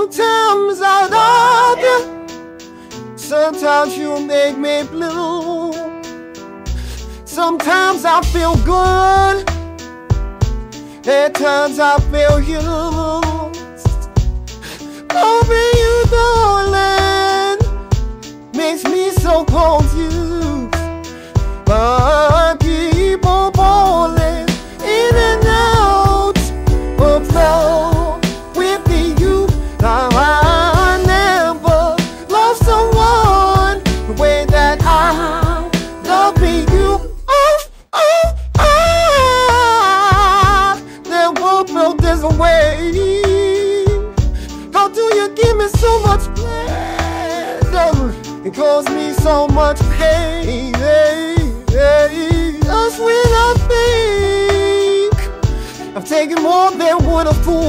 Sometimes I love you, sometimes you make me blue. Sometimes I feel good, at times I feel used. Loving you, darling, makes me so confused. But people falling in and out of love with you. I never loved someone the way that I love you. Never felt this way. How do you give me so much pleasure? It caused me so much pain. Just when I think I've taken more than what a fool